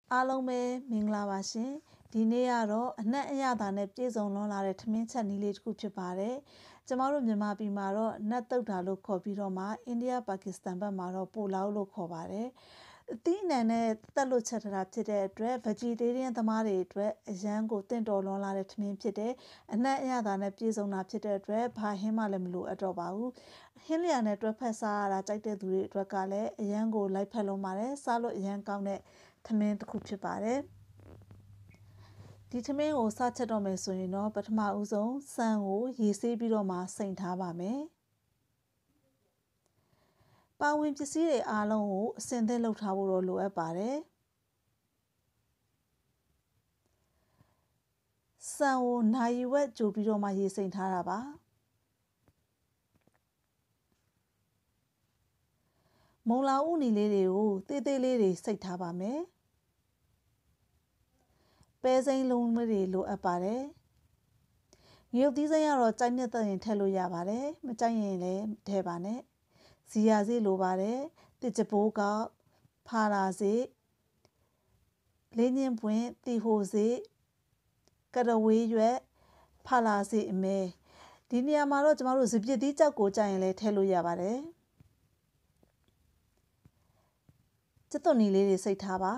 အားလုံးပဲမင်္ဂလာပါရှင်ဒီနေ့ကတော့အနှံ့အရသာနဲ့ပြည့်စုံလွန်လာတဲ့ထမင်းချက်နည်းလေးတစ်ခုဖြစ်ပါတယ်ကျမတို့မြန်မာပြည်မှာတော့နတ်တုတ်တာလို့ခေါ်ပြီးတော့မှအိန္ဒိယပါကစ္စတန်ဘက်မှာတော့ပိုလောက်လို့ခေါ်ပါတယ်အသီးအနှံနဲ့တက်လို့ချက်ထားတာဖြစ်တဲ့အတွက် vegetarian သမားတွေအတွက်အရန်ကိုတင့်တော်လွန်လာတဲ့ထမင်းဖြစ်တဲ့အနှံ့အရသာနဲ့ပြည့်စုံတာဖြစ်တဲ့အတွက်ဘာဟင်းမှလည်းမလိုအပ်တော့ပါဘူးဟင်းလျာနဲ့တွဲဖက်စားရတာကြိုက်တဲ့သူတွေအတွက်ကလည်းအရန်ကိုလိုက်ဖက်လုံးပါတယ်စားလို့အရန်ကောင်းတဲ့ထမင်းတစ်ခုဖြစ်ပါတယ်ဒီထမင်းကိုစချက်တော့မယ်ဆိုရင်တော့ပထမဦးဆုံးဆန်ကိုရေဆေးပြီးတော့မှစိမ်ထားပါမယ်ပါဝင်ပစ္စည်းတွေအားလုံးကိုအစင်သင့်လုပ်ထားဖို့တော့လိုအပ်ပါတယ်ဆန်ကိုနာရီဝက်ကြိုပြီးတော့မှရေစိမ်ထားတာပါမုံလာဥနီလေးတွေကိုသေးသေးလေးတွေစိတ်ထားပါမယ်ပဲစိမ်းလုံးလေးတွေလိုအပ်ပါတယ်ငရုတ်သီးစိမ်းကတော့ကြိုက်နှစ်သက်ရင်ထည့်လို့ရပါတယ်မကြိုက်ရင်လည်းထည့်ပါနဲ့ဇီယာစေးလိုပါတယ်တစ်ကြပိုးကောက်ဖာလာစေးလေးညင်းပွင့်တီဟိုစေးကရဝေးရွက်ဖာလာစေးအမဲဒီနေရာမှာတော့ကျမတို့စပစ်သီးကြောက်ကိုကြိုက်ရင်လည်းထည့်လို့ရပါတယ်ကျက်သွန်နီလေးတွေစိတ်ထားပါ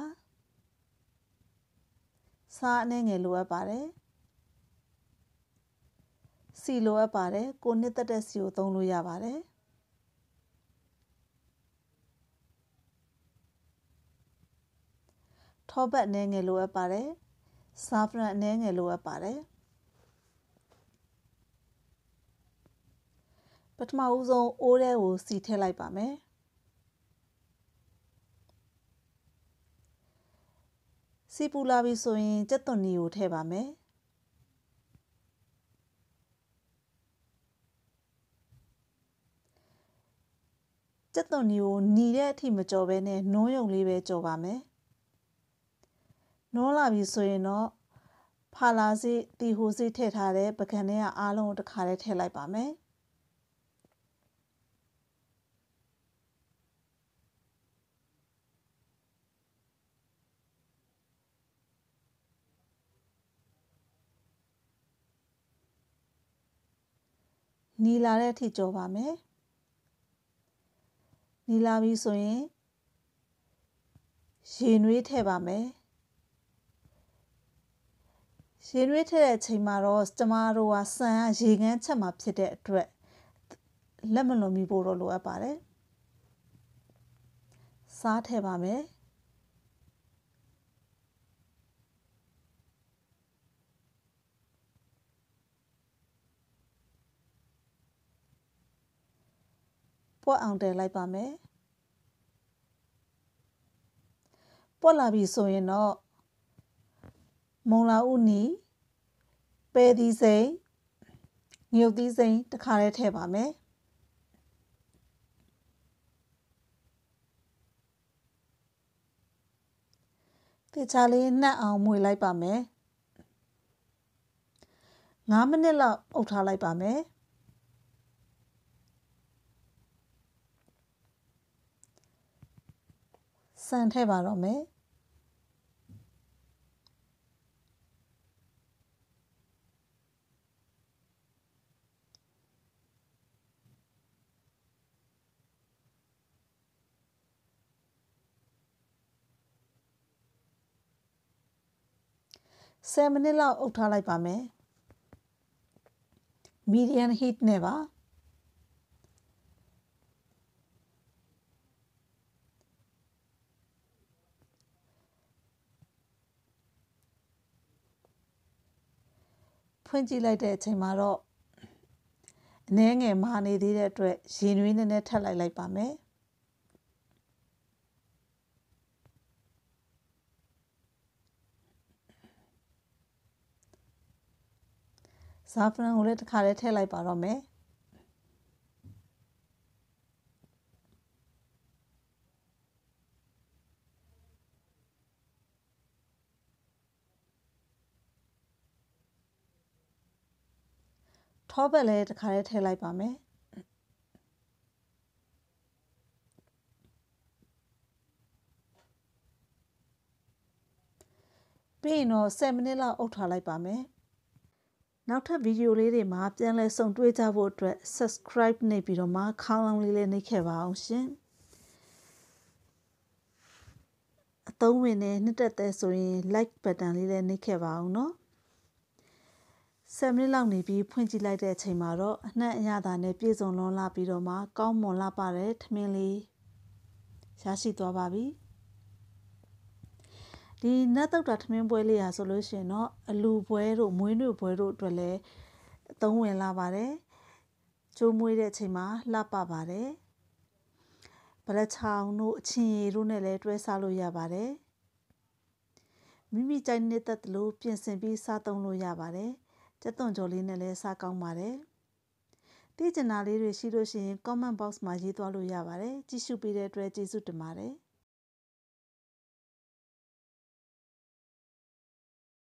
စားအနှဲငယ်လိုအပ်ပါတယ်စီလိုအပ်ပါတယ်ကိုနှစ်သက်တဲ့စီကိုသုံးလို့ရပါတယ်ထောပတ်အနှဲငယ်လိုအပ်ပါတယ်ဆာဖရန်အနှဲငယ်လိုအပ်ပါတယ်ပထမဦးဆုံးအိုးထဲကိုစီထည့်လိုက်ပါမယ်စီပူလာပြီဆိုရင်ကြက်သွန်နီကိုထည့်ပါမယ်ကြက်သွန်နီကိုနီတဲ့အထိမကြော်ဘဲနဲ့နုံးယုံလေးပဲကြော်ပါမယ်နုံးလာပြီဆိုရင်တော့ဖာလာစေးတီဟိုစေးထည့်ထားတဲ့ပကံထဲကအားလုံးကိုတစ်ခါတည်းထည့်လိုက်ပါမယ်နီလာတဲ့အထိကြော်ပါမယ်နီလာပြီဆိုရင်ရေနွေးထည့်ပါမယ်ရေနွေးထည့်တဲ့အချိန်မှာတော့ကျမတို့ကဆန်ကရေငန်းချက်မှာဖြစ်တဲ့အတွက်လက်မလွန်မိဖို့တော့လိုအပ်ပါတယ်စားထည့်ပါမယ်ပွက်အောင်တည်လိုက်ပါမယ်ပွက်လာပြီဆိုရင်တော့မုံလာဥနီပဲသီးစိမ်းငရုတ်သီးစိမ်းတစ်ခါတည်းထည့်ပါမယ်တေချာလေးနှက်အောင်မွေလိုက်ပါမယ်9 မိနစ်လောက်အုပ်ထားလိုက်ပါမယ်ဆန်ထည့်ပါတော့မယ်10 မိနစ်လောက်အုပ်ထားလိုက်ပါမယ် medium heat နဲ့ပါဖွင့်ကြည့်လိုက်တဲ့အချိန်မှာတော့အနည်းငယ်မာနေသေးတဲ့အတွက်ရေနွေးနည်းနည်းထပ်လိုက်ပါမယ်ဇာဖရန်ကိုလည်းတစ်ခါတည်းထည့်လိုက်ပါတော့မယ်ထောပတ်လည်းတစ်ခါတည်းထည့်လိုက်ပါမယ်ပြီးရင်တော့10မိနစ်လောက်အုပ်ထားလိုက်ပါမယ်နောက်ထပ်ဗီဒီယိုလေးတွေမှာပြန်လည်ဆုံတွေ့ကြဖို့အတွက် subscribe နှိပ်ပြီးတော့မှခေါင်းလောင်းလေးလည်းနှိပ်ခဲ့ပါအောင်ရှင်အသုံးဝင်နဲ့နှစ်သက်တဲ့ဆိုရင် like button လေးလည်းနှိပ်ခဲ့ပါအောင်နော်10မိနစ်လောက်နေပြီးဖွင့်ကြည့်လိုက်တဲ့အချိန်မှာတော့အနှံ့အရသာနဲ့ပြည့်စုံလွန်လာပြီးတော့မှကောင်းမွန်လာပါတဲ့ထမင်းလေးရရှိသွားပါပြီဒီနတ်တုတ်တာထမင်းပွဲလေးရာဆိုလို့ရှိရင်တော့အလူပွဲတို့မွေးနေ့ပွဲတို့အတွက်လည်းအသုံးဝင်လာပါတယ်ကျိုးမွေးတဲ့အချိန်မှာလှပပါတယ်ဗလက်ချောင်းတို့အချင်ရည်တို့နဲ့လည်းတွဲစားလို့ရပါတယ်မိမိကြိုက်နေတဲ့လို့ပြင်ဆင်ပြီးစားသုံးလို့ရပါတယ်ကြက်သွန်ကြော်လေးနဲ့လည်းစားကောင်းပါတယ်သိချင်တာလေးတွေရှိလို့ရှိရင် comment box မှာရေးသွားလို့ရပါတယ်ကြည့်ရှုပေးတဲ့အတွက်ကျေးဇူးတင်ပါတယ်